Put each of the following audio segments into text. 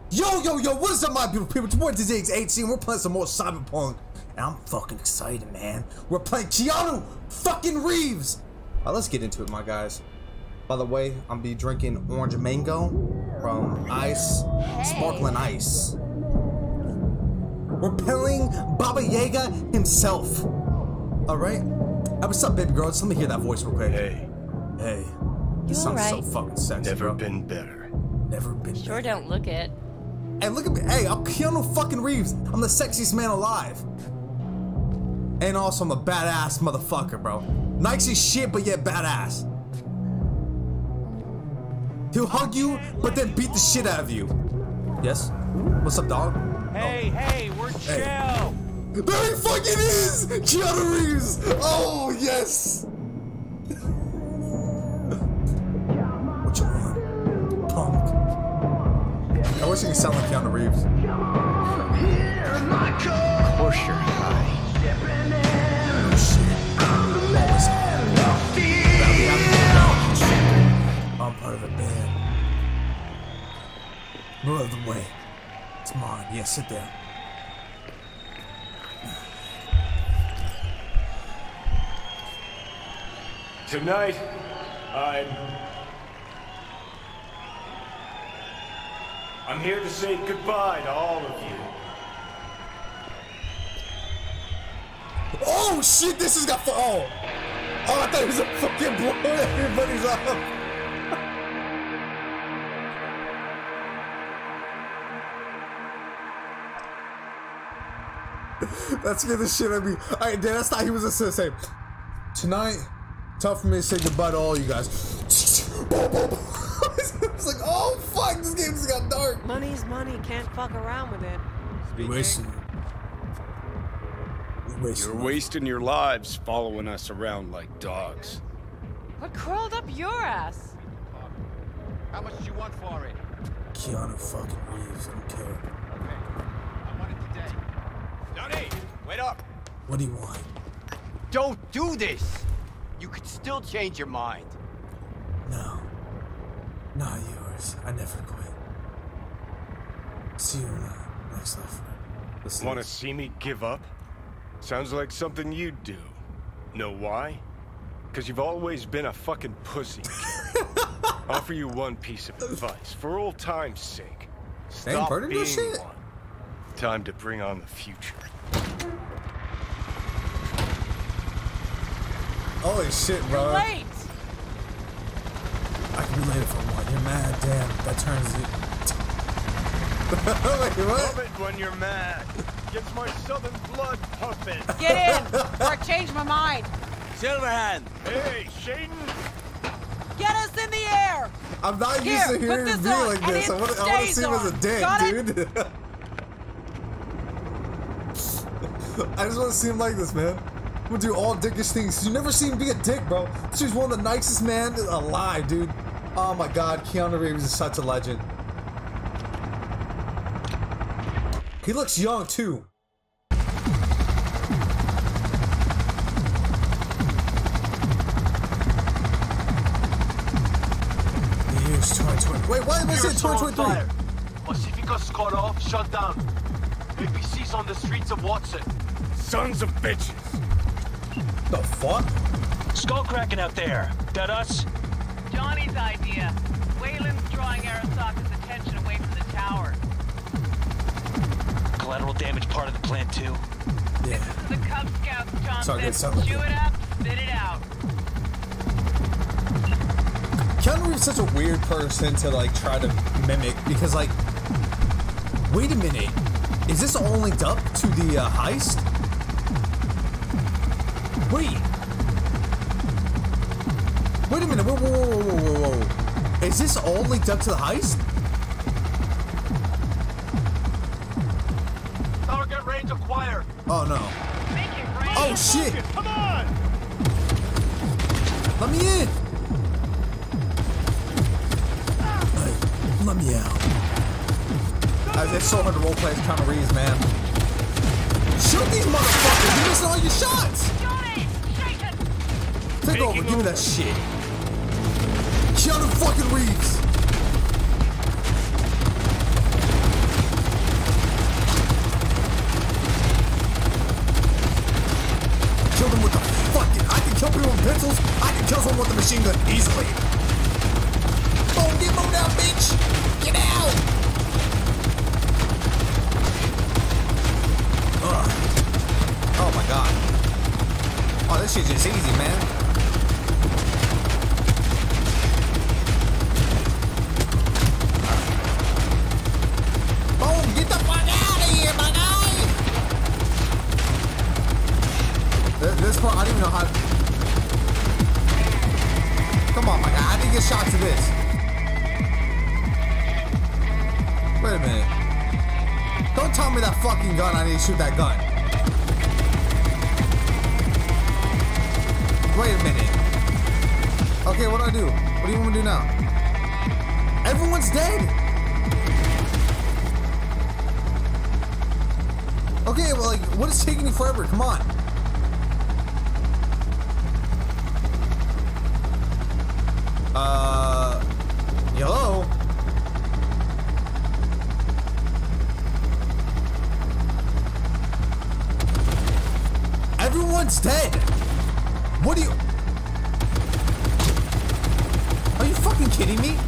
Yo, what's up, my beautiful people? It's your boy DZX18. We're playing some more Cyberpunk, and I'm fucking excited, man. We're playing Keanu fucking Reeves. Alright, let's get into it, my guys. By the way, I'm be drinking orange mango from Ice, Sparkling Ice. We're playing Baba Yaga himself. Alright? Hey, what's up, baby girl? Just let me hear that voice real quick. Hey. Hey. This sounds so fucking sexy, Never bro. been better. Never been better. Sure don't look it. Hey, look at me. Hey, I'm Keanu fucking Reeves. I'm the sexiest man alive. And also, I'm a badass motherfucker, bro. Nice as shit, but yet badass. He'll hug you, but then beat the shit out of you. Yes? What's up, dog? Hey, we're chill. There he fucking is! Keanu Reeves! Oh, yes! What you want? Punk. I wish you could sound like Keanu Reeves. Of course you're high. Oh, shit. I'm part of a band. Move out of the way. It's mine. Yeah, sit there. Tonight, I'm here to say goodbye to all of you. Oh shit, this has got oh, I thought it was a fucking blow everybody's up. That scared the shit out of me. Alright, Dan, that's not he was just gonna say. Tonight, tough for me to say goodbye to all you guys. It's like, oh fuck, this game just got dark. Money's money, can't fuck around with it. You're wasting your lives following us around like dogs. What crawled up your ass? How much do you want for it? Keanu fucking Reeves, I don't care. Okay. I want it today. Johnny, wait up. What do you want? Don't do this. You could still change your mind. No. Not yours. I never quit. See you in the next life. Want to see me give up? Sounds like something you'd do. Know why? Because you've always been a fucking pussy. Offer you one piece of advice, for old time's sake. Stop being one. Time to bring on the future. Holy shit, bro. You're late. I can be late if I want. You're mad, damn. That turns it. Wait, what? Love it when you're mad. Gets my southern blood pumping. Get in, or I change my mind. Silverhand. Hey, Shaden. Get us in the air. I'm not used to hearing you be like this. I want to see him as a dick, dude. I just want to see him like this, man. I'm gonna do all dickish things. You never see him be a dick, bro. This is one of the nicest men alive, dude. Oh my god, Keanu Reeves is such a legend. He looks young, too. The year's 2020. Wait, why am I saying 2023? Pacifica's cut off, shut down. APC's on the streets of Watson. Sons of bitches. The fuck? Skull cracking out there. That us? Johnny's idea. Wayland's drawing Arasaka's attention away from the tower. Collateral damage part of the plan too. Yeah. This is the Cub Scouts, Johnson. Sorry, Chew it up, spit it out. Keanu Reeves is such a weird person to like try to mimic because like, wait a minute, is this all linked up to the heist? Wait a minute, whoa. Is this all linked up to the heist? Target range acquired. Oh no. Make it rain. Oh shit! Come on! Let me in! Hey, let me out. It's so hard to roleplay as Keanu Reeves, man. Shoot these motherfuckers! You're missing all your shots! Johnny, shake it. Take over, give me that shit. Keanu fucking Reeves! telling me that fucking gun, I need to shoot that gun. Wait a minute. Okay, what do I do? What do you want me to do now? Everyone's dead? Okay, well, like, what is taking you forever? Come on. Hello? Everyone's dead. What do you... Are you fucking kidding me?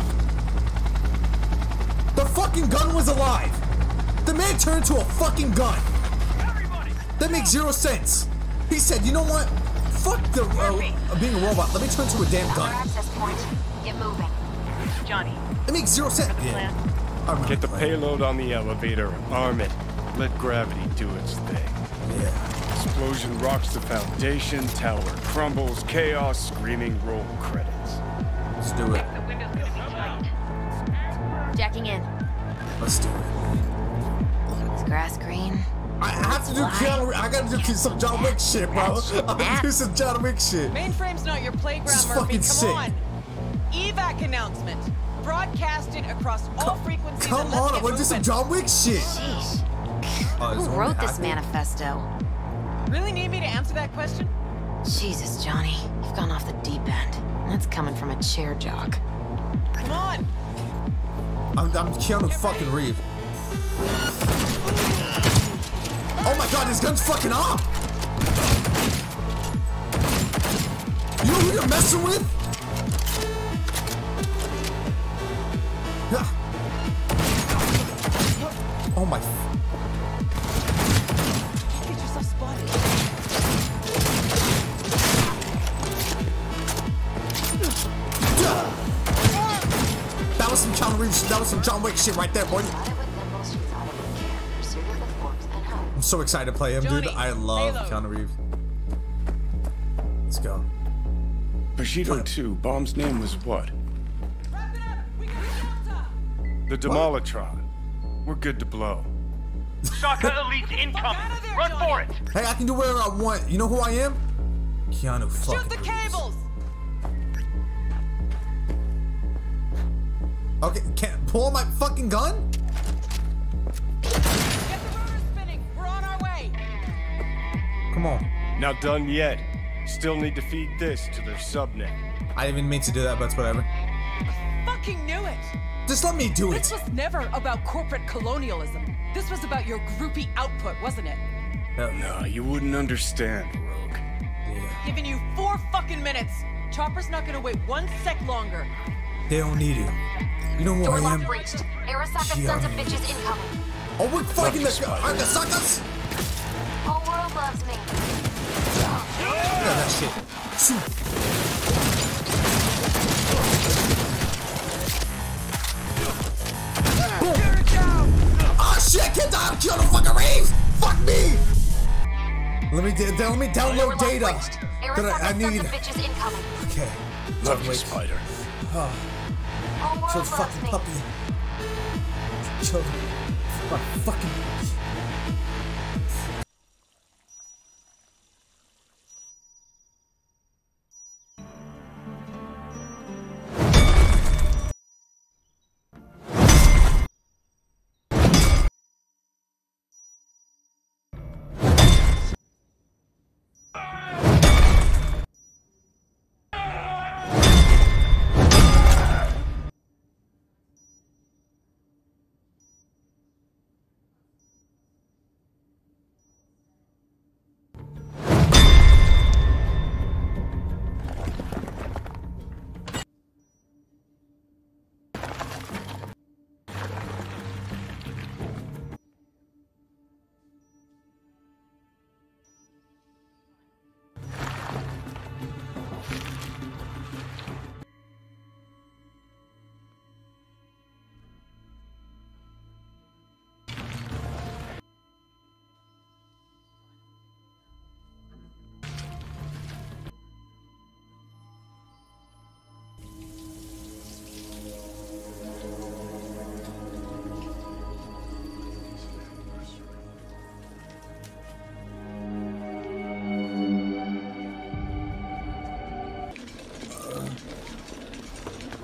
The fucking gun was alive. The man turned to a fucking gun. That makes zero sense. He said, you know what? Fuck the being a robot. Let me turn to a damn gun. Access point. Get moving. Johnny, It makes zero sense. plan? Get the payload on the elevator, arm it, let gravity do its thing. Yeah. Explosion rocks the foundation, tower crumbles, chaos, screaming, roll credits. Let's do it. The window's gonna be tight. Jacking in. Let's do it. Is grass green? I have to do Keanu. I gotta do some John Wick shit, bro. I gotta do some John Wick shit. Mainframe's not your This playground, is Murphy. fucking Come sick. on. Evac announcement. Broadcasted across all frequencies. Come and let's on, I get wanna do some moving. John Wick shit. Sheesh. Oh, Who is wrote it this happening? manifesto? Really need me to answer that question? Jesus, Johnny. You've gone off the deep end. That's coming from a chair jog. Come on. I'm Keanu fucking Reeves. Oh my god, this gun's fucking off! You know who you're messing with? Yeah. Oh my. Get yourself spotted. That was some Keanu Reeves. That was some John Wick shit right there, boy. I'm so excited to play him, dude. Johnny, I love payload. Keanu Reeves. Let's go. Bushido 2, bomb's name was what? Wrap it up. We got shelter. The Demolitron. We're good to blow. Soccer Elite incoming. Out of there, Run for Johnny. it. Hey, I can do whatever I want. You know who I am? Keanu fucking Shoot the Reeves. cables. Okay, can't pull my fucking gun? Get the rotor spinning. We're on our way. Come on. Not done yet. Still need to feed this to their subnet. I didn't even mean to do that, but it's whatever. Fucking knew it. Just let me do This it. was never about corporate colonialism. This was about your groupie output, wasn't it? No, you wouldn't understand, Rogue. Yeah. Giving you 4 fucking minutes. Chopper's not gonna wait 1 sec longer. They don't need you. You know who Door I lock am? breached. Arasaka sons of bitches incoming. Oh, we're fighting the Spider. Agasakas? Whole world loves me. Look at that shit. Shoot. Boom. Oh shit, I can't die. I'm killing fucking Reeves. Fuck me. Let me Door download lock data breached. that Arasaka I sons need. of bitches incoming. Okay. Love you, Wait. Spider. Whole Kill world the loves fucking me. puppy. Kill my fucking.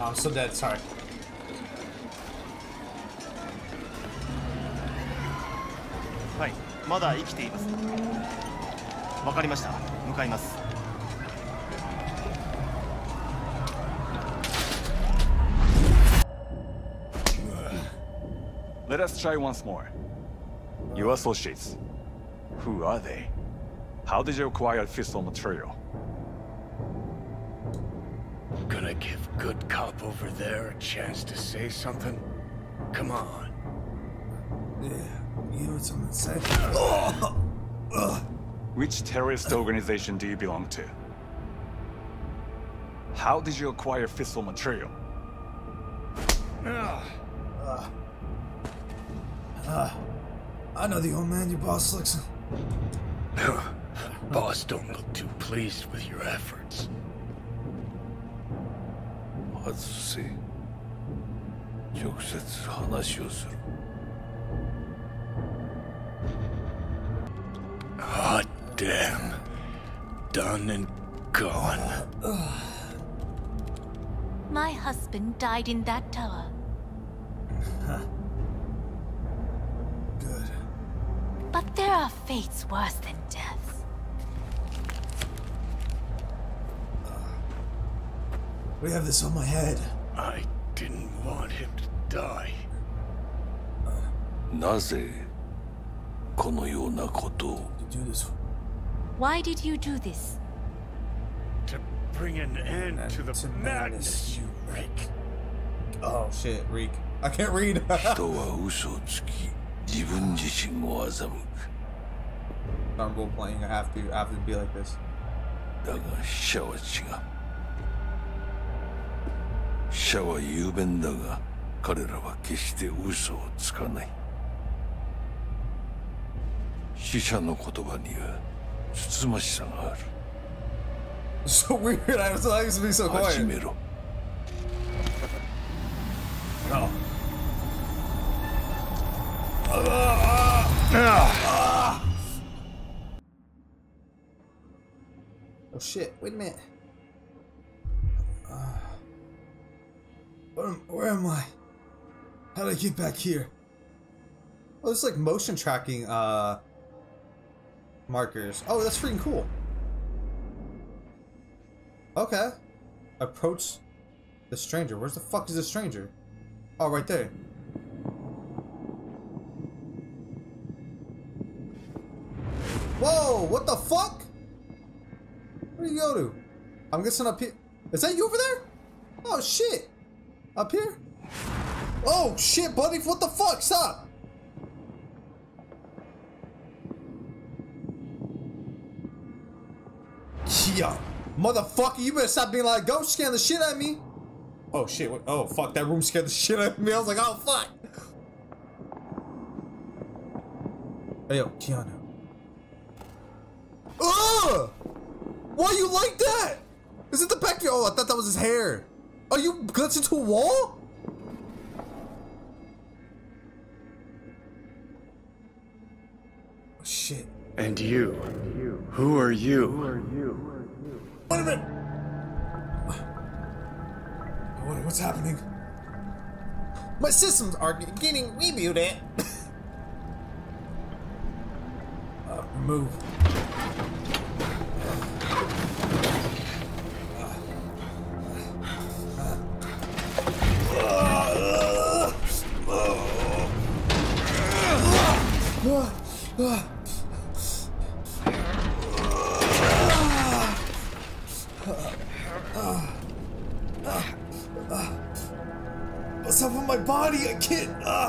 I'm so dead, sorry. はい、まだ生きています。わかりました。向かいます。 Let us try once more. Your associates. Who are they? How did you acquire fissile material? Gonna give good cop over there a chance to say something? Come on. Yeah, you know what someone said? Which terrorist organization do you belong to? How did you acquire fissile material? I know the old man your boss looks. Boss don't look too pleased with your efforts. 外せ。直接話をする。 Hot damn. Done and gone. My husband died in that tower. Good. But there are fates worse than death. We have this on my head. I didn't want him to die. なぜこのようなことを Do this. Why did you do this? To bring an end to the madness, you Rick. Oh shit, Reek. I can't read. 人は嘘をつき自分自身を欺く I'm role playing. I have to be like this. だが死者は違う死者は雄弁だが彼らは決して嘘をつかない死者の言葉にはつつましさがある So weird. I used to be so quiet. 始めろ No. Oh shit, wait a minute. Where am I? How did I get back here? Oh, it's like motion tracking markers. Oh, that's freaking cool. Okay. Approach the stranger. Where's the fuck is the stranger? Oh, right there. Whoa, what the fuck? Where do you go to? I'm guessing up here. Is that you over there? Oh shit. Up here? Oh shit, buddy. What the fuck? Stop. Yeah. Motherfucker, you better stop being like, go scan the shit out of me. Oh shit. What? Oh fuck, that room scared the shit out of me. I was like, oh fuck. Hey yo, Keanu. Ugh! Why you like that? Is it the back of your... Oh, I thought that was his hair. Are you glitched into a wall? Oh, shit. And you? Who are you? Wait a minute. What's happening? My systems are getting rebooted. Remove. What's up with my body? I can't.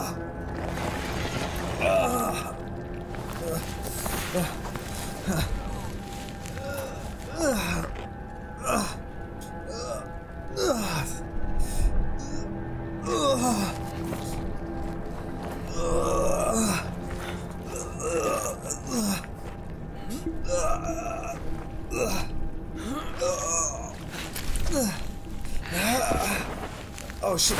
Oh shit.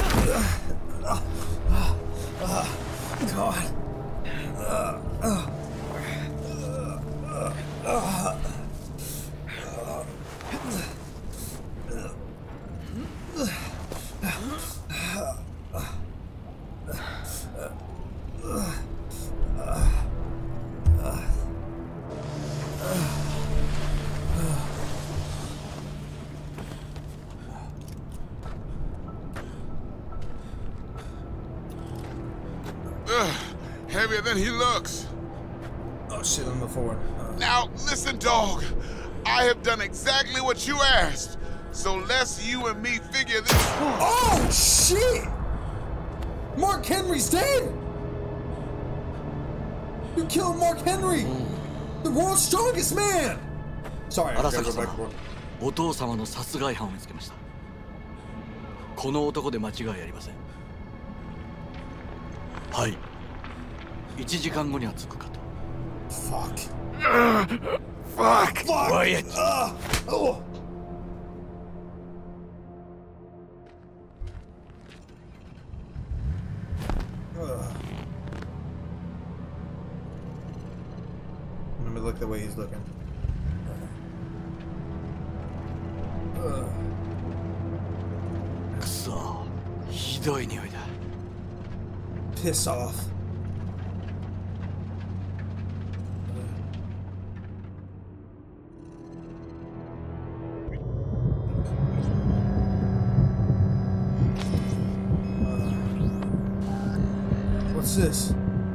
God. Heavier than he looks. Oh shit, I'm forward. Now, listen, dog. I have done exactly what you asked. So let's you and me figure this. Oh shit! Mark Henry's dead! You killed Mark Henry! The world's strongest man! Sorry, I gotta go back to work. お父様の殺害犯を見つけました。この男で間違いありません。はい。1時間後には着くかと。 Fuck. Fuck. Quiet. Oh. Let me look the way he's looking. Piss off. What's this?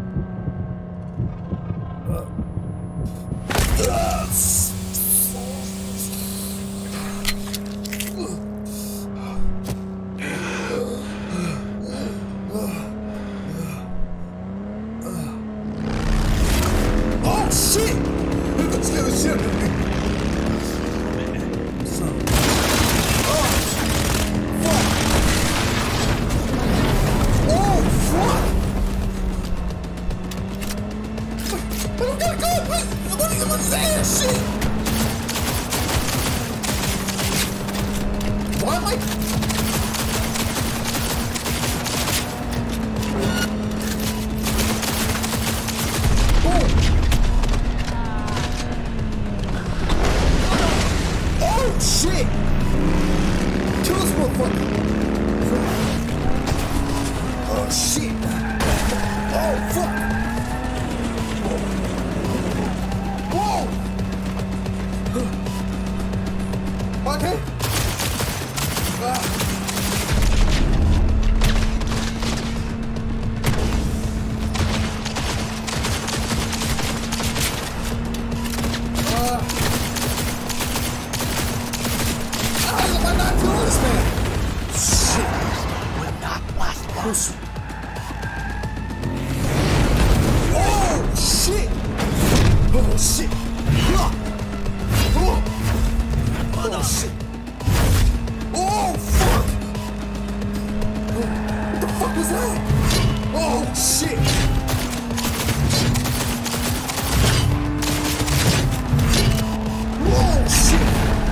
Oh shit! Let's get a shit. Why am I? Oh shit! Kill this motherfucker! Oh shit! Oh fuck! Whoa! Okay. How am I not killing this man? Shit. Will not last long. Oh shit! Oh shit! Oh shit! Oh fuck! What the fuck was that? Oh shit! Oh shit!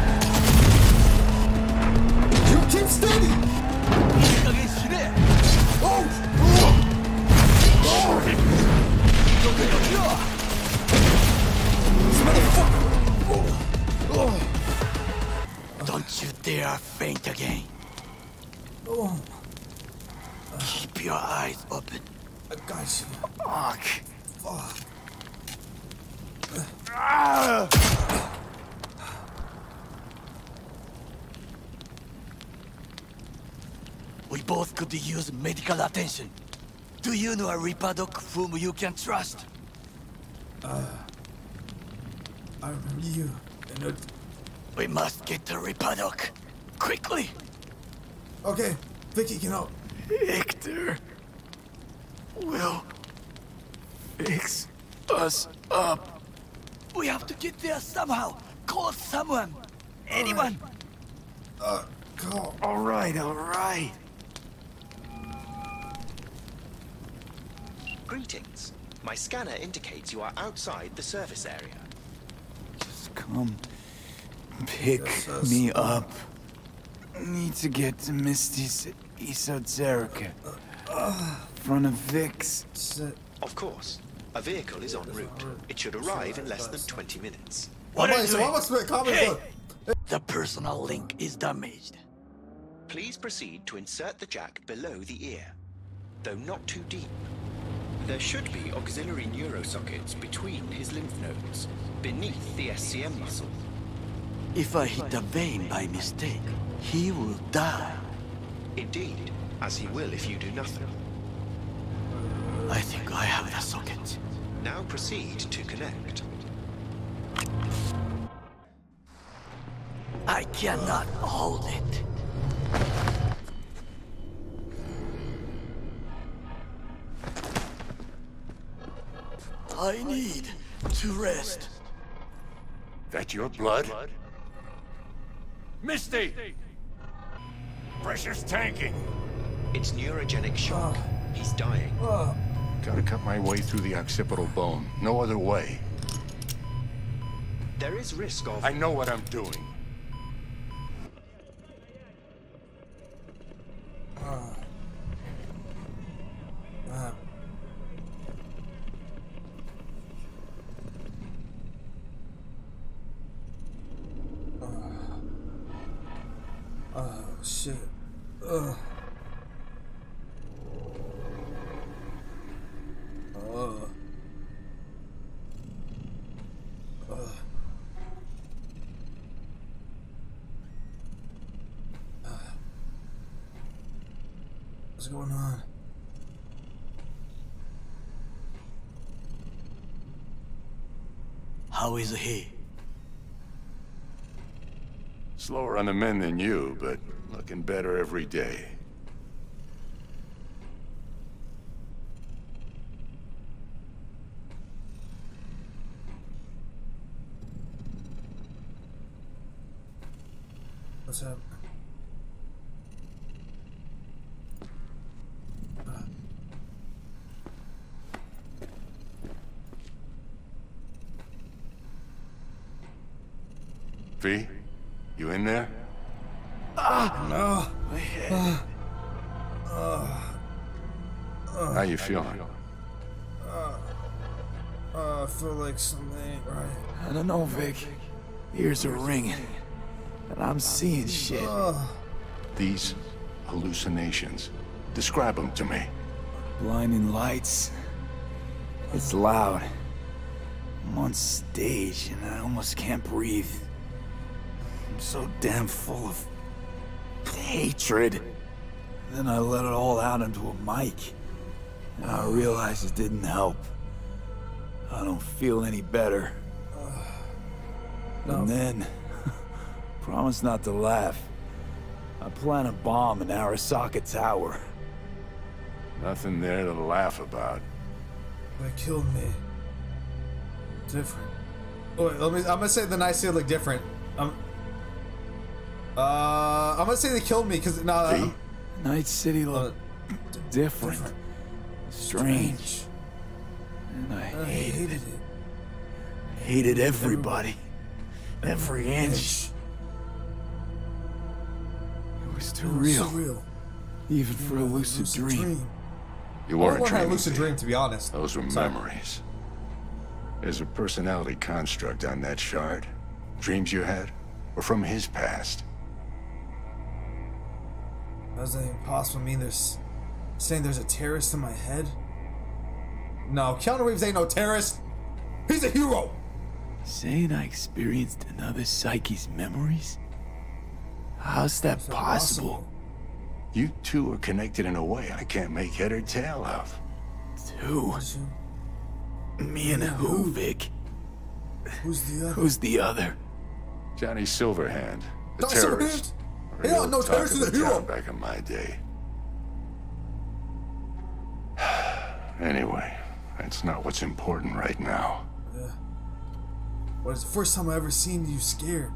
You keep steady! Oh! Oh! This motherfucker! Oh! Don't you dare faint again. Oh! Keep your eyes open. I got you. Fuck. Fuck. We both could use medical attention. Do you know a Reaper Doc whom you can trust? I remember you. And we must get to Reaper Doc. Quickly! Okay, Vicky can help. Victor will fix us up. We have to get there somehow. Call someone. Anyone. Call. All right. Greetings. My scanner indicates you are outside the service area. Just come pick me up. Need to get to Misty's esoterica. Front of Vic's. Of course. A vehicle is en route. It should arrive in less than 20 minutes. What are you doing? Hey! The personal link is damaged. Please proceed to insert the jack below the ear, though not too deep. There should be auxiliary neurosockets between his lymph nodes, beneath the SCM muscle. If I hit the vein by mistake, he will die. Indeed, as he will if you do nothing. I think Now proceed to connect. I cannot hold it. I need to rest. That your blood? Misty! Pressure's tanking. It's neurogenic shock. He's dying. Gotta cut my way through the occipital bone. No other way. There is risk of... I know what I'm doing. Shit. What's going on? How is he? Slower on the mend than you, but looking better every day. What's up? V, you in there? No. My head. How you feeling? I feel like something ain't right. I don't know, Vic. Ears are ringing. And I'm seeing shit. These hallucinations. Describe them to me. Blinding lights. It's loud. I'm on stage and I almost can't breathe. I'm so damn full of hatred. Then I let it all out into a mic. And I realized it didn't help. I don't feel any better. And then, promise not to laugh. I plant a bomb in Arasaka Tower. Nothing there to laugh about. They killed me. Different. Oh, wait, I'm gonna say the nice look different. I'm gonna say they killed me because Night City looked different. Strange. And I hated it. Hated everybody. Every inch. It was too real. Even for a lucid dream. You weren't I dreaming. lucid dream, to be honest. Those were memories. There's a personality construct on that shard. Dreams you had were from his past. Does that even possible mean saying there's a terrorist in my head? No, Keanu Reeves ain't no terrorist. He's a hero. Saying I experienced another psyche's memories? How's that possible? You two are connected in a way I can't make head or tail of. Two? Me and who, Vic? Who's the other? Who's the other? Johnny Silverhand, a Johnny terrorist. Silverhand? Hell, no terrorist is a hero. Back in my day. Anyway, that's not what's important right now. Yeah. What is the first time I ever seen you scared?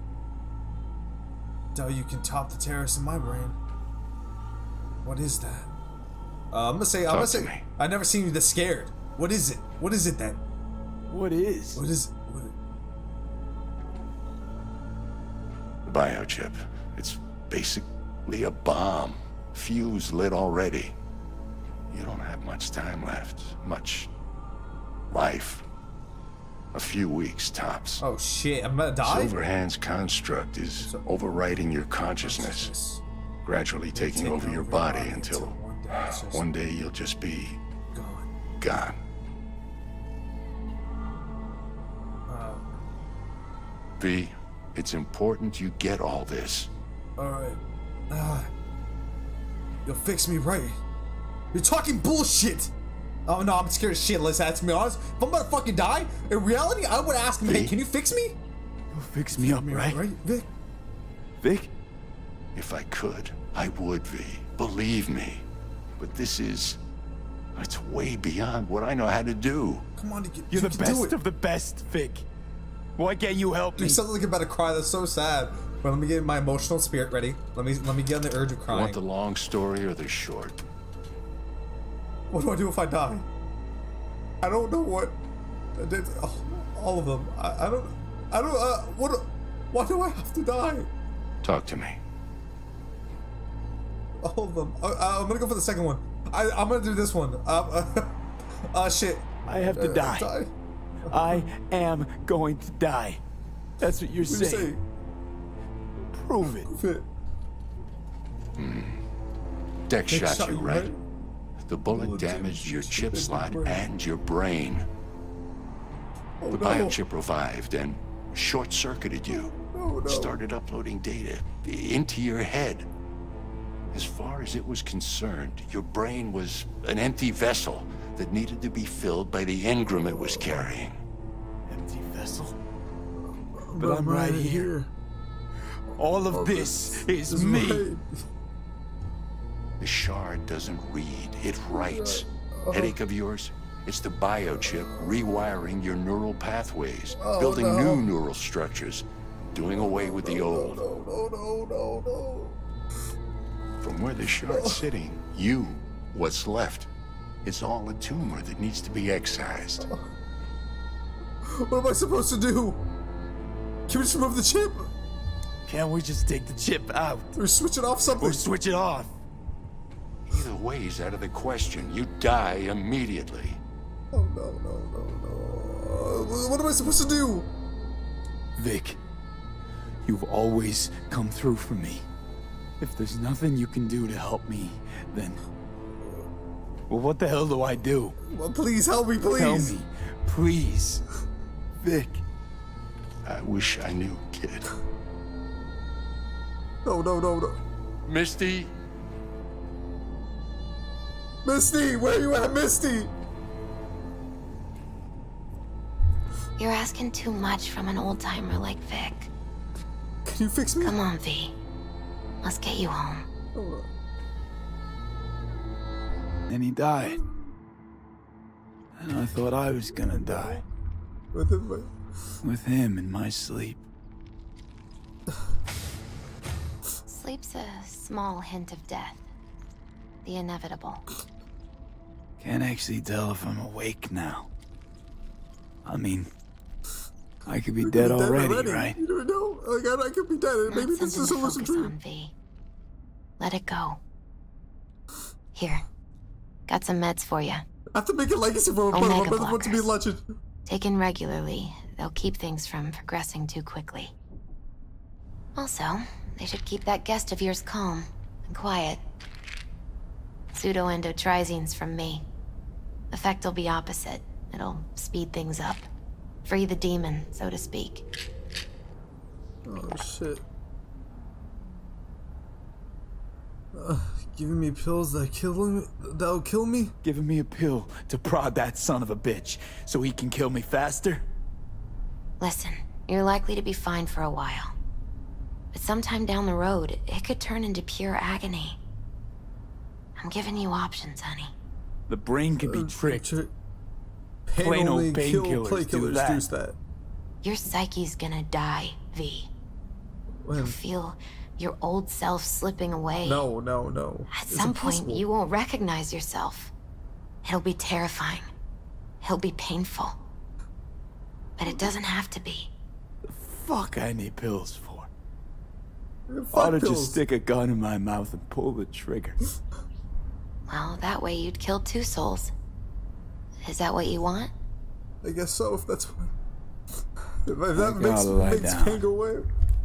Doubt you can top the terrorist in my brain. What is that? I'm gonna say I never seen you this scared. What is it? What is it then? What is? What is? The biochip. It's basically a bomb. Fuse lit already. You don't have much time left. Much life. A few weeks tops. Oh shit, I'm gonna die? Silverhand's construct is overriding your consciousness. Gradually taking over your body until one day you'll just be gone. V, it's important you get all this. Alright. You'll fix me right. You're talking bullshit! Oh no, I'm scared as shit, listen, to be honest. If I'm about to fucking die, in reality, I would ask him, hey, can you fix me? You'll fix me up, right? Right, Vic? Vic? If I could, I would, V. Believe me. But this is... it's way beyond what I know how to do. Come on, You're the best of the best, Vic. Why can't you help me? You sound like you're about to cry, that's so sad. But let me get my emotional spirit ready. Let me get on the urge of crying. You want the long story or the short? What do I do if I die? I don't know what. All of them. I don't. Why do I have to die? Talk to me. All of them. I'm gonna go for the second one. I'm gonna do this one. Shit. I have to die. I am going to die. That's what you're saying. Prove it. Dex shot you, right? The bullet damaged your chip slot and your brain. The biochip revived and short-circuited you. Started uploading data into your head. As far as it was concerned, your brain was an empty vessel that needed to be filled by the engram it was carrying. Empty vessel? But I'm right here. All of this is me. The shard doesn't read, it writes. Headache of yours? It's the biochip rewiring your neural pathways, building new neural structures, doing away with the old. No. From where the shard's sitting, you, what's left, is all a tumor that needs to be excised. What am I supposed to do? Can we just remove the chip? Can't we just take the chip out? Or switch it off something? Or switch it off. Either way is out of the question. You die immediately. Oh, no. What am I supposed to do? Vic, you've always come through for me. If there's nothing you can do to help me, then... well, what the hell do I do? Well, please, help me, please. Tell me, please. Vic. I wish I knew, kid. No. Misty? Misty, where you at, Misty? You're asking too much from an old-timer like Vic. Can you fix me? Come on, V. Let's get you home. And he died. And I thought I was gonna die. With him in my sleep. Sleep's a small hint of death. The inevitable. Can't actually tell if I'm awake now. I mean, I could be dead already, right? You don't know. I could be dead. Maybe this is a lucid dream. V. Let it go. Here. Got some meds for you. I have to make a legacy for my brother want to be a legend. Taken regularly, they'll keep things from progressing too quickly. Also, they should keep that guest of yours calm and quiet. Pseudo-endotrizines from me. Effect will be opposite. It'll speed things up. Free the demon, so to speak. Oh, shit. Giving me pills that'll kill me? Giving me a pill to prod that son of a bitch so he can kill me faster? Listen, you're likely to be fine for a while. But sometime down the road, it could turn into pure agony. I'm giving you options, honey. The brain can be tricked. Plain old painkillers do that. Your psyche's gonna die, V. When? You'll feel your old self slipping away. No. At some point, you won't recognize yourself. It'll be terrifying. It'll be painful. But it doesn't have to be. The fuck I need pills for? Ought to just stick a gun in my mouth and pull the trigger. Well, that way you'd kill 2 souls. Is that what you want? I guess so, if that's what... If that makes pain go away.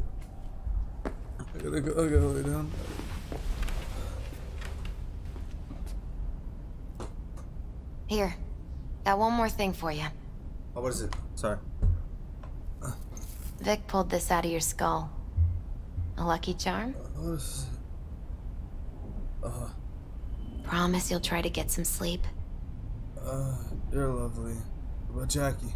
I gotta lay down. Here. Got one more thing for you. Oh, what is it? Sorry. Vic pulled this out of your skull. A lucky charm? What is it? Promise you'll try to get some sleep. You're lovely. What about Jackie?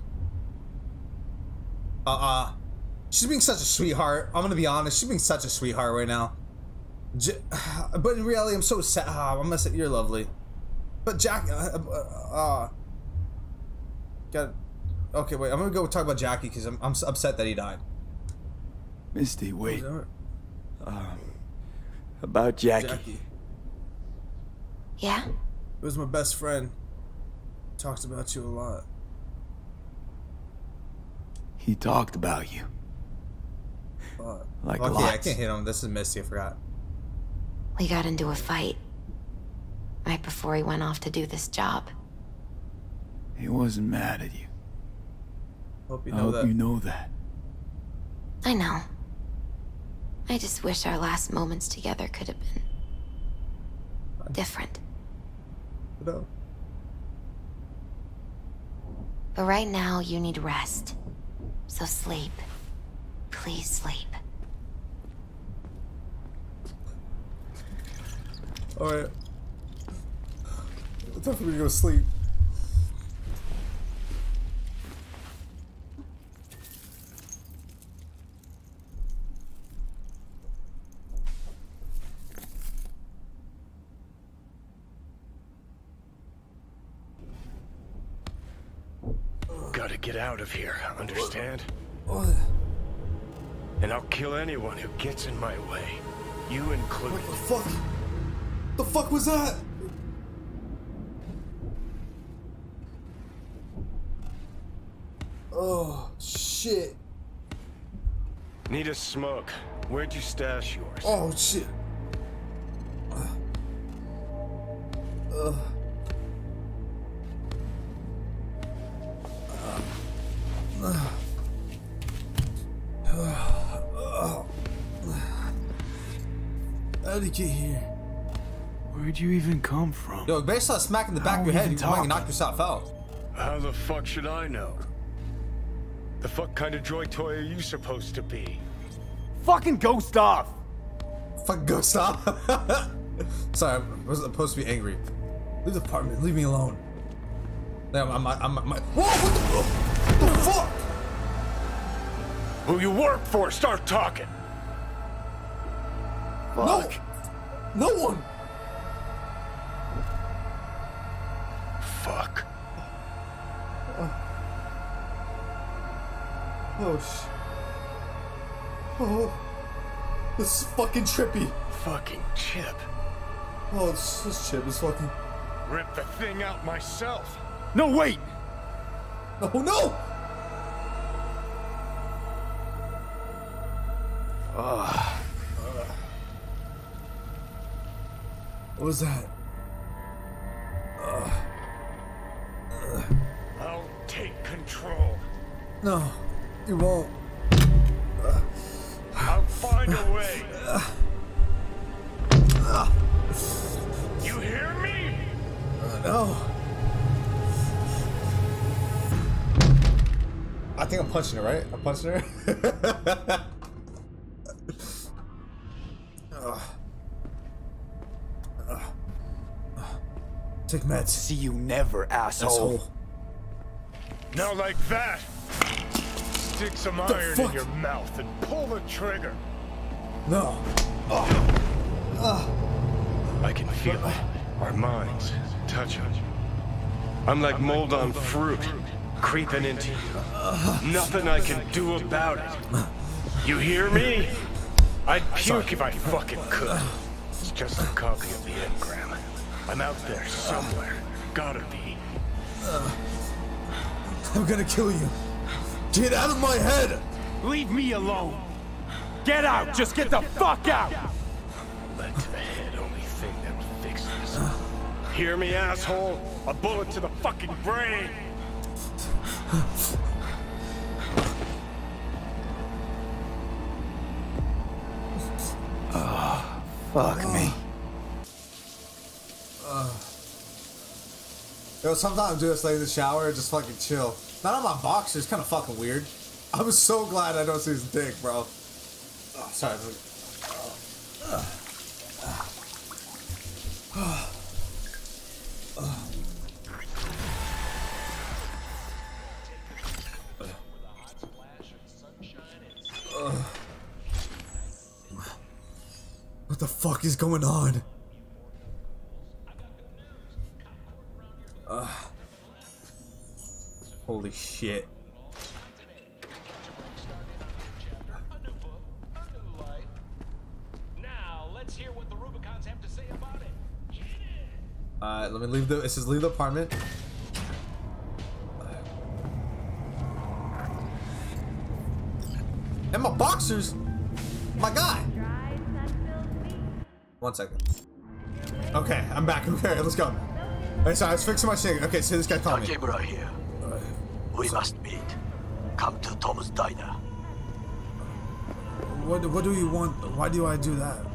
She's being such a sweetheart. I'm gonna be honest. She's being such a sweetheart right now. But in reality, I'm so sad. I'm gonna say you're lovely. But Jackie, okay, wait. I'm gonna go talk about Jackie because I'm upset that he died. Misty, wait. About Jackie. Yeah? It was my best friend. Talks about you a lot. He talked about you. Like okay, lots. I can't hit him. This is Misty. I forgot. We got into a fight right before he went off to do this job. He wasn't mad at you. Hope you I know hope that. you know that. I know. I just wish our last moments together could have been different. No. But right now, you need rest. So sleep. Please sleep. Alright. It's time for me to go to sleep. Gotta get out of here, understand? What? And I'll kill anyone who gets in my way. You included. What the fuck? The fuck was that? Oh, shit. Need a smoke. Where'd you stash yours? Oh, shit. How did you get here? Where'd you even come from? Yo, based on a smack in the back of your head, you might knock yourself out. How the fuck should I know? The fuck kind of droid toy are you supposed to be? Fucking ghost off! Fucking ghost off? Sorry, I wasn't supposed to be angry. Leave the apartment, leave me alone. Damn, whoa, what the fuck? Who you work for, start talking! Fuck. No one! Fuck. Oh, shit. Oh. This is fucking trippy. Fucking Chip. Oh, this Chip is fucking... Rip the thing out myself. No, wait! Oh, no! What was that? I'll take control. No, you won't. I'll find a way. You hear me? No. I think I'm punching her, right? I'm punching her. Take meds. See you never, asshole. Now like that. Stick some iron in your mouth and pull the trigger. No. I can feel it. Our minds touching. I'm like mold on fruit, creeping into you. Nothing I can do about it. You hear me? I'd puke if I fucking could. It's just a copy of the engram. I'm out there somewhere. Gotta be. I'm gonna kill you. Get out of my head! Leave me alone! Get out! Just get the fuck out! Lead to the head, only thing that'll fix this. Hear me, asshole? A bullet to the fucking brain! Fuck me. Yo, sometimes do this like in the shower, just fucking chill. Not on my boxers, kind of fucking weird. I was so glad I don't see his dick, bro. Oh, sorry. What the fuck is going on? Holy shit. Now, let's hear what the Rubicons have to say about it. Alright, let me leave the. It says leave the apartment. And my boxers! My guy! 1 second. Okay, I'm back. Okay, let's go. Hey, so I was fixing my shit. Okay, so this guy called me. Takemura here. We must meet. Come to Tom's Diner. What do you want? Why do I do that?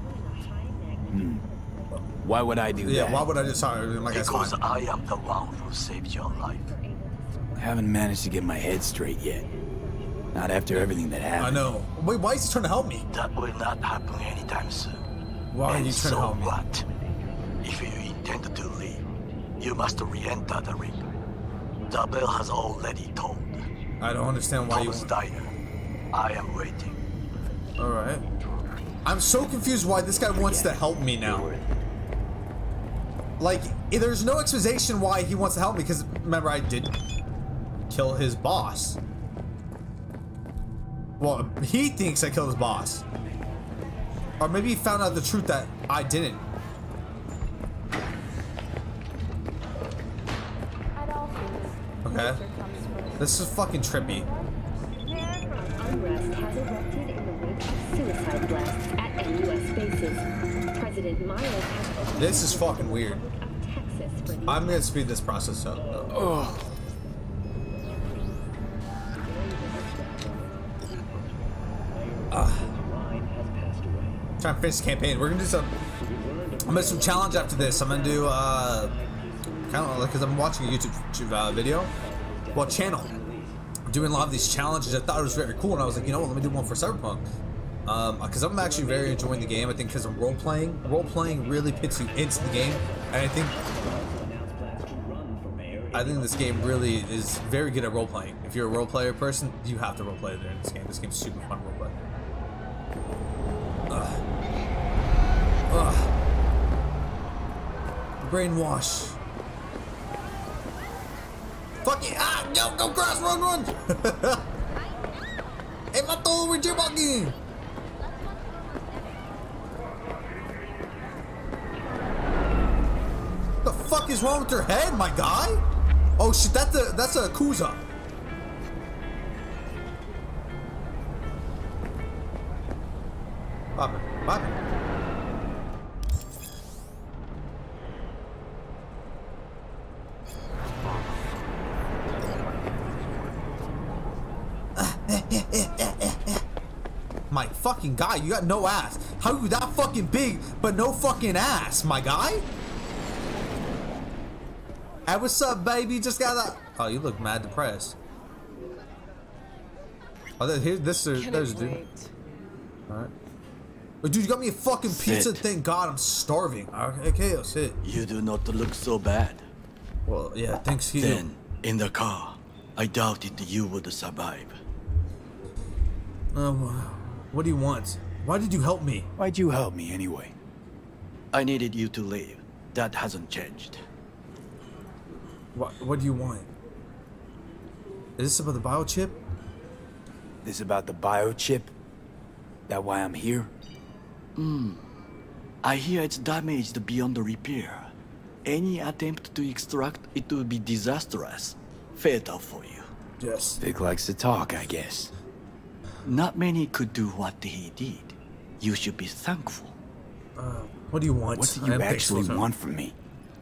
Why would I do that? Yeah, why would I do? Sorry, my guy's Because fine. I am the one who saved your life. I haven't managed to get my head straight yet. Not after everything that happened. I know. Wait, why is he trying to help me? That will not happen anytime soon. Why are you trying to help me? So what? If you intend to leave, you must re-enter the ring. The bell has already tolled. I don't understand why Tom's Diner. I am waiting. Alright. I'm so confused why this guy wants to help me now. Like, there's no explanation why he wants to help me, because remember, I did kill his boss. Well, he thinks I killed his boss. Or maybe he found out the truth that I didn't. Okay. This is fucking trippy. Unrest has erupted in the wake of suicide blasts at NUS bases. President Miles has This is fucking weird. I'm gonna speed this process up. Oh. Trying to finish the campaign. We're gonna do some. I'm gonna do some challenge after this. I'm gonna do kind of because I'm watching a YouTube video, well, channel, doing a lot of these challenges. I thought it was very cool, and I was like, you know what, let me do one for Cyberpunk. Because I'm actually very enjoying the game. I think because of role playing really puts you into the game, and I think this game really is very good at role playing. If you're a role player person, you have to role play there in this game. This game's super fun role play. Brainwash. Fuck it! Ah! Go cross! Run! Hey, mato! We're jaywalking! The fuck is wrong with your head, my guy? Oh shit! That's a Kuza. Pop it. My fucking guy, you got no ass. How are you that fucking big but no fucking ass, my guy? Hey, what's up, baby? Just got that. Oh, you look mad depressed. Oh, there's a dude. Alright. Oh, dude, you got me a fucking pizza. Thank God, I'm starving. Okay, I'll sit. You do not look so bad. Well, yeah, thanks you. Then, in the car, I doubted you would survive. What do you want? Why did you help me? Why'd you help me anyway? I needed you to leave. That hasn't changed. What do you want? Is this about the biochip? This about the biochip? That why I'm here? I hear it's damaged beyond repair. Any attempt to extract it would be disastrous. Fatal for you. Yes. Vic likes to talk, I guess. Not many could do what he did. You should be thankful. What do you want? What do you actually want from me?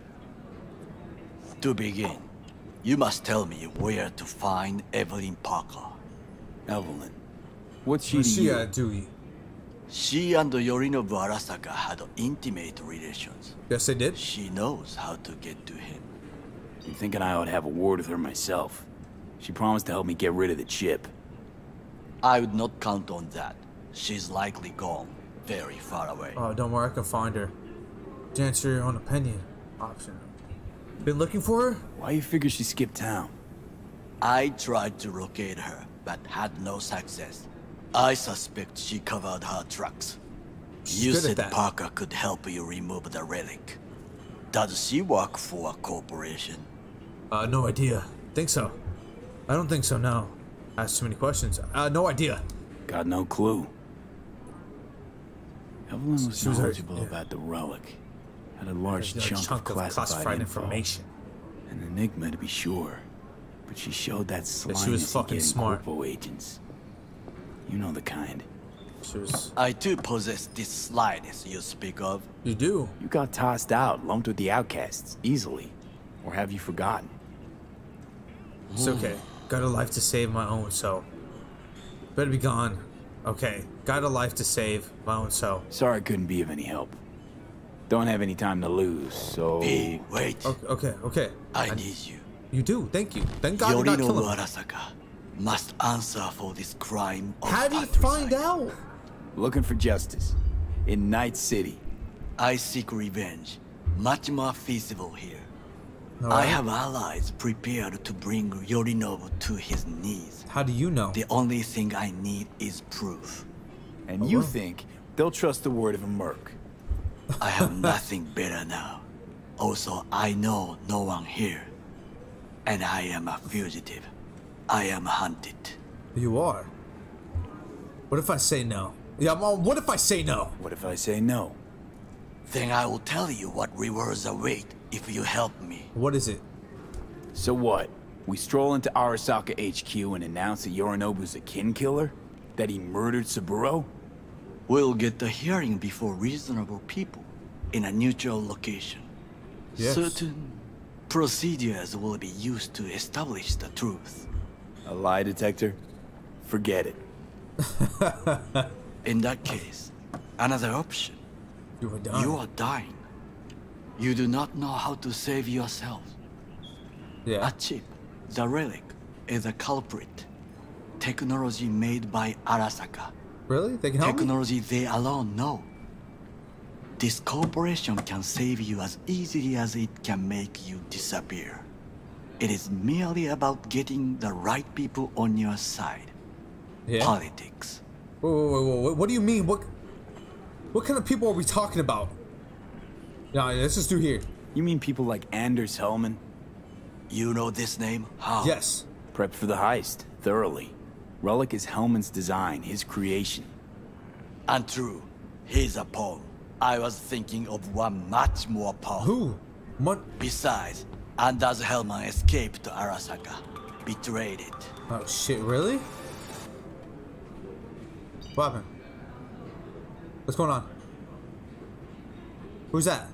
To begin, you must tell me where to find Evelyn Parker. Evelyn? What's she to you? Dewey? She and Yorinobu Arasaka had intimate relations. Yes, they did. She knows how to get to him. I'm thinking I ought to have a word with her myself. She promised to help me get rid of the chip. I would not count on that. She's likely gone, very far away. Oh, don't worry, I can find her. To answer your own opinion. Option. Been looking for her? Why you figure she skipped town? I tried to locate her, but had no success. I suspect she covered her tracks. You good at said that. Parker could help you remove the relic. Does she work for a corporation? No idea. Think so. I don't think so, no. Asked too many questions. No idea. Got no clue. Evelyn was She was knowledgeable about the relic. Had a large chunk of classified information. An enigma, to be sure. But she showed that slyness she was fucking getting smart. corpo agents. You know the kind. She was... I too possess this slyness you speak of. You do? You got tossed out, lumped with the outcasts, easily. Or have you forgotten? It's okay. Got a life to save my own, so... Better be gone. Okay. Got a life to save my own, so... Sorry I couldn't be of any help. Don't have any time to lose, so... Hey, wait. Okay. I need you. You do, thank you. Thank God you not kill him. Arasaka must answer for this crime of How did he find out? Looking for justice. In Night City. I seek revenge. Much more feasible here. All I right. have allies prepared to bring Yorinobu to his knees. How do you know? The only thing I need is proof. And you think they'll trust the word of a merc? I have nothing better now. Also, I know no one here. And I am a fugitive. I am hunted. You are. What if I say no? Yeah, what if I say no? What if I say no? Then I will tell you what rewards await if you help me. What is it? So what? We stroll into Arasaka HQ and announce that Yorinobu's a kin killer? That he murdered Saburo? We'll get the hearing before reasonable people in a neutral location. Yes. Certain procedures will be used to establish the truth. A lie detector? Forget it. In that case, another option. You are dying. You are dying. You do not know how to save yourself. Yeah. A chip, the relic, is a culprit. Technology made by Arasaka. Really? They can help me? Technology they alone know. This corporation can save you as easily as it can make you disappear. It is merely about getting the right people on your side. Yeah. Politics. Whoa. What do you mean? What kind of people are we talking about? Nah, let's just do here. You mean people like Anders Hellman? You know this name? How? Yes. Prepped for the heist, thoroughly. Relic is Hellman's design, his creation. Untrue. He's a pawn. I was thinking of one much more powerful. Who? What? Besides, Anders Hellman escaped to Arasaka. Betrayed it. Oh shit, really? What happened? What's going on? Who's that?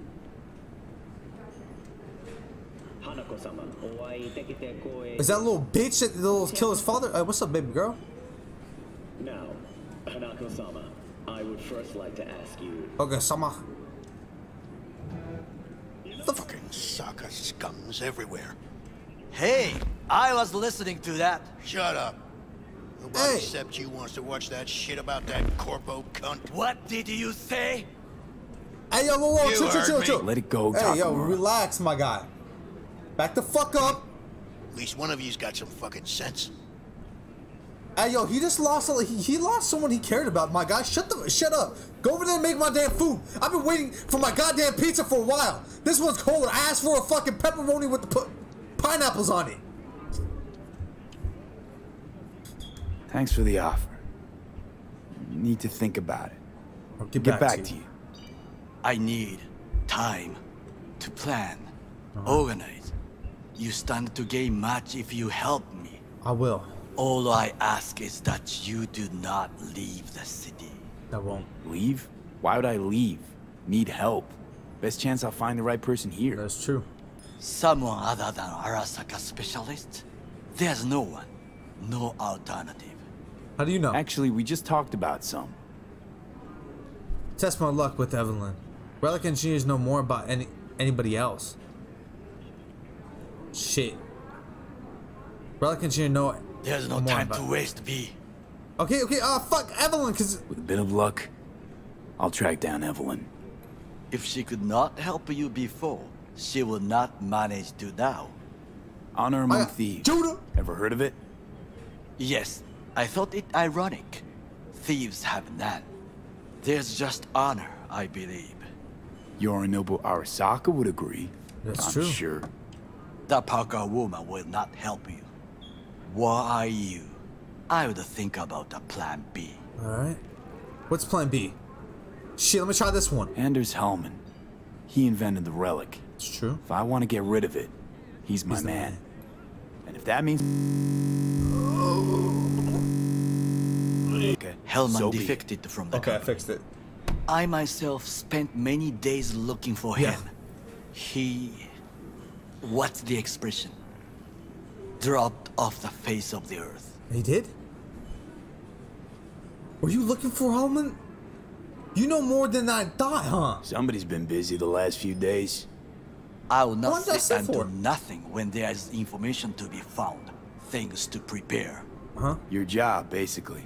Is that little bitch that will kill his father? What's up, baby girl? Now, Hanako-sama, I would first like to ask you... Okay, sama. The fucking Saka scums everywhere. Hey, I was listening to that. Shut up. Nobody except you wants to watch that shit about that corpo cunt. What did you say? Hey, yo, whoa, You heard chill. me. Let it go, Hey, yo, Takamura. relax, my guy. Back the fuck up. At least one of you's got some fucking sense. Hey, yo, he just lost. He lost someone he cared about, my guy. Shut up. Go over there and make my damn food. I've been waiting for my goddamn pizza for a while. This one's cold. I asked for a fucking pepperoni with the pineapples on it. Thanks for the offer. Need to think about it. I'll Get back to you. I need time to plan, organize. You stand to gain much if you help me. I will. All I ask is that you do not leave the city. I won't. Leave? Why would I leave? Need help. Best chance I'll find the right person here. That's true. Someone other than Arasaka specialist? There's no one. No alternative. How do you know? Actually, we just talked about some. Test my luck with Evelyn. Relic engineers know more about anybody else. Shit. Relic engineer know. There's no more time about to waste, B. Okay. Fuck Evelyn, cause With a bit of luck, I'll track down Evelyn. If she could not help you before, she will not manage to now. Honor among thieves. Judah. Ever heard of it? Yes, I thought it ironic. Thieves have none. There's just honor, I believe. Yorinobu Arasaka would agree. That's I'm true. sure. The Parker woman will not help you. Why are you? I would think about a plan B. Alright. What's plan B? Shit, let me try this one. Anders Hellman. He invented the relic. It's true. If I want to get rid of it, he's my man. And if that means... Okay. Hellman So be defected from the Okay, I company. fixed it. I myself spent many days looking for him. He... What's the expression? Dropped off the face of the earth. He did? Were you looking for Hellman? You know more than I thought, huh? Somebody's been busy the last few days. I will not What's that sit and for? do nothing when there is information to be found. Things to prepare. Huh? Your job, basically.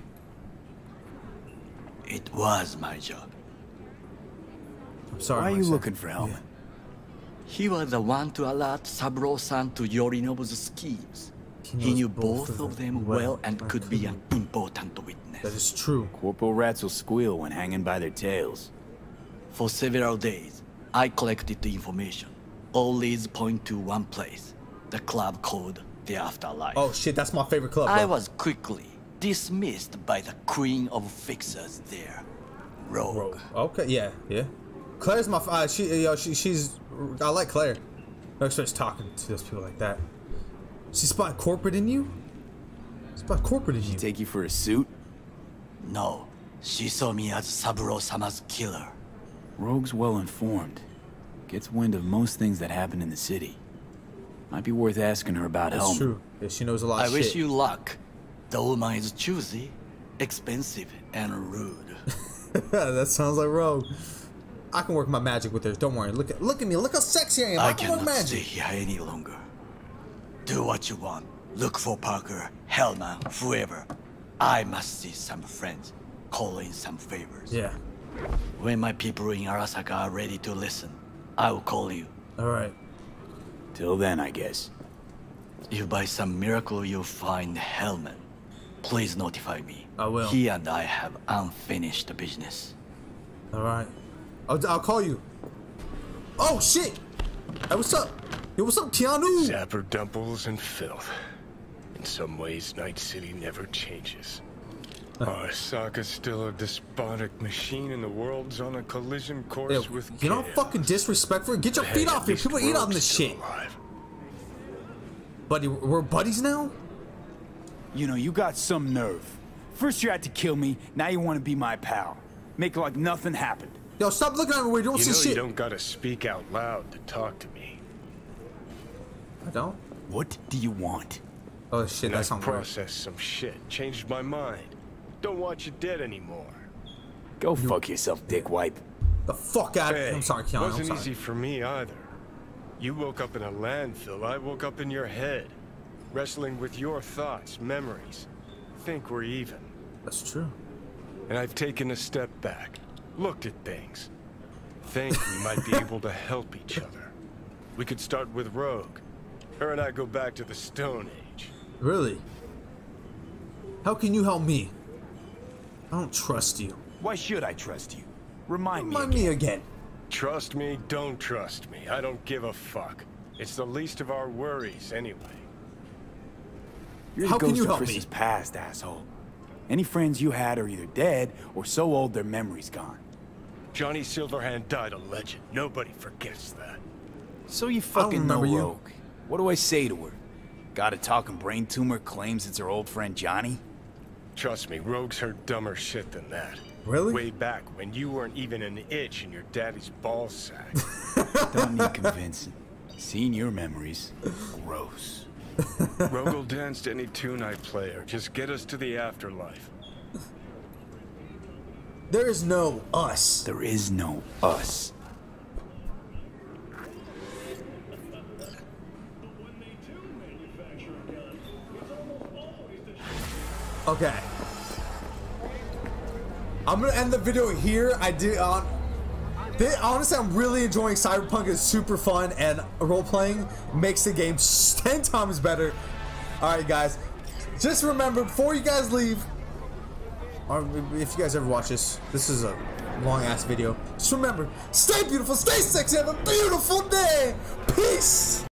It was my job. I'm sorry. Why are you Marcel. looking for Hellman? He was the one to alert Saburo-san to Yorinobu's schemes. He knew both of them well and could be an important witness. That is true. Corporal rats will squeal when hanging by their tails. For several days, I collected the information. All leads point to one place. The club called the Afterlife. Oh shit, that's my favorite club. I bro. was quickly dismissed by the queen of fixers there, Rogue. Okay, yeah, yeah. Claire's my she's I like Claire. No expects talking to those people like that. She spot corporate in you? Spot corporate in you. Take you for a suit? No, she saw me as Saburo-sama's killer. Rogue's well informed. Gets wind of most things that happen in the city. Might be worth asking her about That's Hellman. true. Yeah, she knows a lot I of wish shit. you luck. The woman is choosy, expensive, and rude. That sounds like Rogue. I can work my magic with her. Don't worry. Look at me. Look how sexy I am. I can work cannot magic. stay here any longer. Do what you want. Look for Parker, Hellman, whoever. I must see some friends. Call in some favors. Yeah. When my people in Arasaka are ready to listen, I will call you. Alright. Till then, I guess. If by some miracle you find Hellman, please notify me. I will. He and I have unfinished business. Alright. I'll call you. Oh shit! Hey, what's up? Yo, what's up, Keanu? Zapper dumples and filth. In some ways, Night City never changes. Arasaka's still a despotic machine, and the world's on a collision course with You don't fucking disrespectful. Get your feet off here. People eat on this shit. Buddy, we're buddies now? You know, you got some nerve. First you had to kill me, now you want to be my pal. Make like nothing happened. Yo, stop looking at me weird. You don't see shit. You don't gotta speak out loud to talk to me. I don't? What do you want? Oh shit, that's I not right. processed some shit. Changed my mind. Don't want you dead anymore. Go fuck yourself, dick wipe. The fuck out of here. I'm sorry, Keanu. Wasn't easy for me either. You woke up in a landfill. I woke up in your head. Wrestling with your thoughts, memories. Think we're even. That's true. And I've taken a step back. Looked at things. Think we might be able to help each other. We could start with Rogue. Her and I go back to the Stone Age. Really? How can you help me? I don't trust you. Why should I trust you? Remind me again. Trust me, don't trust me. I don't give a fuck. It's the least of our worries, anyway. You're the ghost of Chris's past, asshole. Any friends you had are either dead or so old their memory's gone. Johnny Silverhand died a legend. Nobody forgets that. So you fucking know remember you. Rogue. What do I say to her? Got a talking brain tumor, claims it's her old friend Johnny? Trust me, Rogue's heard dumber shit than that. Really? Way back when you weren't even an itch in your daddy's ballsack. Don't need convincing. Seen your memories. Gross. Rogue will dance to any tune I play her. Just get us to the afterlife. There is no us. There is no us. Okay. I'm gonna end the video here. Honestly, I'm really enjoying Cyberpunk. It's super fun, and role-playing makes the game 10 times better. Alright, guys. Just remember, before you guys leave, or if you guys ever watch this is a long ass video. Just remember, stay beautiful, stay sexy, have a beautiful day. Peace.